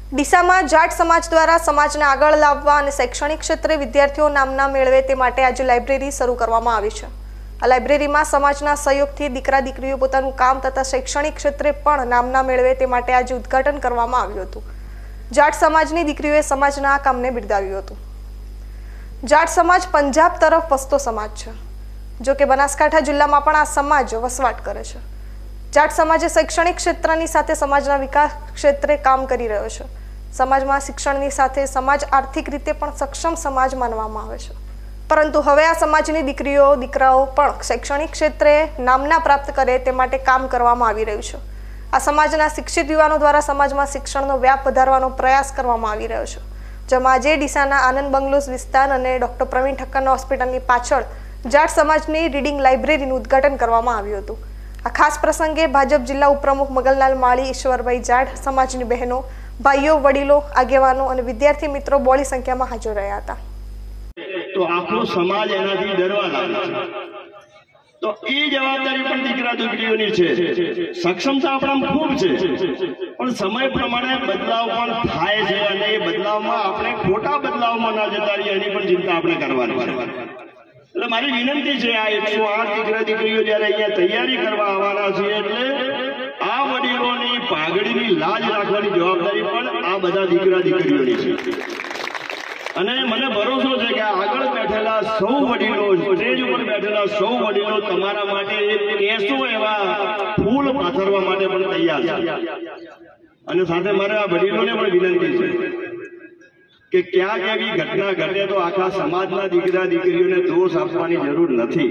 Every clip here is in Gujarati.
ડીસામાં જાટ સમાજ દ્વારા સમાજને આગળ લાવવા અને શૈક્ષણિક ક્ષેત્રે વિદ્યાર્થીઓ નામના મેળવે તે માટે આજે લાઇબ્રેરી શરૂ કરવામાં આવી છે। આ લાઇબ્રેરીમાં સમાજના સહયોગથી દીકરા દીકરીઓ પોતાનું કામ તથા શૈક્ષણિક ક્ષેત્રે પણ નામના મેળવે તે માટે આજે ઉદ્ઘાટન કરવામાં આવ્યું હતું। જાટ સમાજની દીકરીઓએ સમાજના આ કામને બિરદાવ્યું હતું। જાટ સમાજ પંજાબ તરફ વસતો સમાજ છે, જો કે બનાસકાંઠા જિલ્લામાં પણ આ સમાજ વસવાટ કરે છે। જાટ સમાજે શૈક્ષણિક ક્ષેત્રની સાથે સમાજના વિકાસ ક્ષેત્રે કામ કરી રહ્યો છે। સમાજમાં શિક્ષણની સાથે સમાજ આર્થિક રીતે પણ સક્ષમ સમાજ માનવામાં આવે છે, પરંતુ હવે આ સમાજની દીકરીઓ દીકરાઓ પણ શૈક્ષણિક ક્ષેત્રે નામના પ્રાપ્ત કરે તે માટે કામ કરવામાં આવી રહ્યું છે। આ સમાજના શિક્ષિત યુવાનો દ્વારા સમાજમાં શિક્ષણનો વ્યાપ વધારવાનો પ્રયાસ કરવામાં આવી રહ્યો છે, જેમાં આજે ડીસાના આનંદ બંગલોઝ વિસ્તાર અને ડોક્ટર પ્રવીણ ઠક્કર હોસ્પિટલની પાછળ જાટ સમાજની રીડિંગ લાઇબ્રેરીનું ઉદ્ઘાટન કરવામાં આવ્યું હતું। આ ખાસ પ્રસંગે ભાજપ જિલ્લા ઉપપ્રમુખ મગનલાલ માળી, ઈશ્વરભાઈ જાટ, સમાજની બહેનો, ભાઈઓ, વડીલો, આગેવાનો અને વિદ્યાર્થી મિત્રો બહોળી સંખ્યામાં હાજર રહ્યા હતા। તો આખો સમાજ એનાથી ડરવા લાગે છે, તો એ જવાબદારી પણ દીકરા દીકરીઓની છે। સક્ષમતા આપણામાં ખૂબ છે, પણ સમય પ્રમાણે બદલાવ પણ થાય છે અને એ બદલાવમાં આપણે ખોટા બદલાવમાં ના જતા રહીએ એની પણ ચિંતા આપણે કરવાની છે। એટલે મારી વિનંતી છે, આ 108 દીકરા દીકરીઓ જયારે અહીંયા તૈયારી કરવા આવવાના છે, એટલે આ વડીલોની પાઘડીની લાજ રાખવાની જવાબદારી પણ આ બધા દીકરા દીકરીઓની છે। અને મને ભરોસો છે કે આગળ બેઠેલા સૌ વડીલો, સ્ટેજ ઉપર બેઠેલા સૌ વડીલો તમારા માટે કેસો એવા ફૂલ પાથરવા માટે પણ તૈયાર છે। અને સાથે મારે આ વડીલોને પણ વિનંતી છે કે ક્યાંક એવી ઘટના ઘટે તો આખા સમાજના દીકરા દીકરીઓને દોષ આપવાની જરૂર નથી।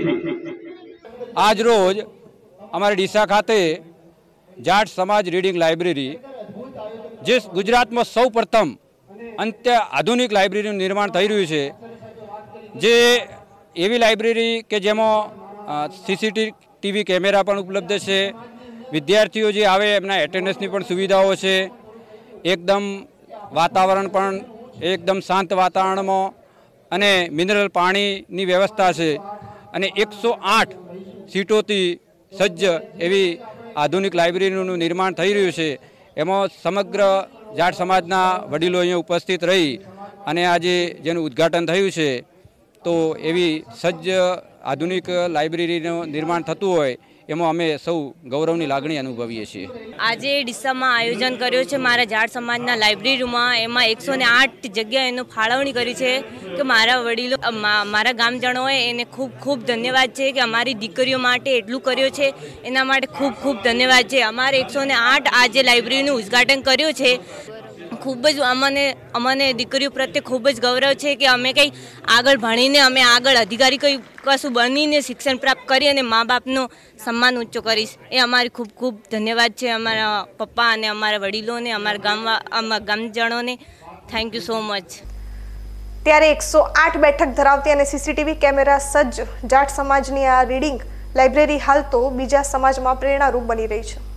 આજ રોજ અમારે ડીસા ખાતે જાટ સમાજ રીડિંગ લાઇબ્રેરી, જે ગુજરાતમાં સૌ પ્રથમ અંત્ય આધુનિક લાઇબ્રેરીનું નિર્માણ થઈ રહ્યું છે, જે એવી લાઇબ્રેરી કે જેમાં સીસીટીવી કેમેરા પણ ઉપલબ્ધ છે, વિદ્યાર્થીઓ જે આવે એમના એટેન્ડન્સની પણ સુવિધાઓ છે, એકદમ વાતાવરણ પણ એકદમ શાંત વાતાવરણમાં અને મિનરલ પાણીની વ્યવસ્થા છે, અને 108 સીટોથી સજ્જ એવી આધુનિક લાઇબ્રેરીનું નિર્માણ થઈ રહ્યું છે। એમાં સમગ્ર જાટ સમાજના વડીલો અહીંયા ઉપસ્થિત રહી અને આજે જેનું ઉદ્ઘાટન થયું છે, તો એવી સજ્જ આધુનિક લાઇબ્રેરીનું નિર્માણ થતું હોય એમાં અમે સૌ ગૌરવની લાગણી અનુભવીએ છીએ। આજે ડીસામાં આયોજન કર્યું છે મારા જાટ સમાજના લાઇબ્રેરીમાં, એમાં 108 જગ્યા એનો ફાળવણી કરી છે કે મારા વડીલો, મારા ગામજનોએ એને ખૂબ ખૂબ ધન્યવાદ છે કે અમારી દીકરીઓ માટે એટલું કર્યું છે, એના માટે ખૂબ ખૂબ ધન્યવાદ છે। અમારે 108 આજે લાઇબ્રેરીનું ઉદ્ઘાટન કર્યું છે। ખૂબ જ અમને દીકરીઓ પ્રત્યે ખૂબ જ ગૌરવ છે કે અમે કંઈ આગળ ભણીને અમે આગળ અધિકારી કંઈ કશું બનીને શિક્ષણ પ્રાપ્ત કરી અને મા બાપનો સન્માન ઊંચો કરીશ, એ અમારી ખૂબ ખૂબ ધન્યવાદ છે અમારા પપ્પા અને અમારા વડીલોને, અમારા ગામજનોને। Thank you so much. ત્યારે 108 બેઠક ધરાવતી અને સીસીટીવી કેમેરા સજ્જ જાટ સમાજની આ રીડિંગ લાઇબ્રેરી હાલ તો બીજા સમાજમાં પ્રેરણારૂપ બની રહી છે।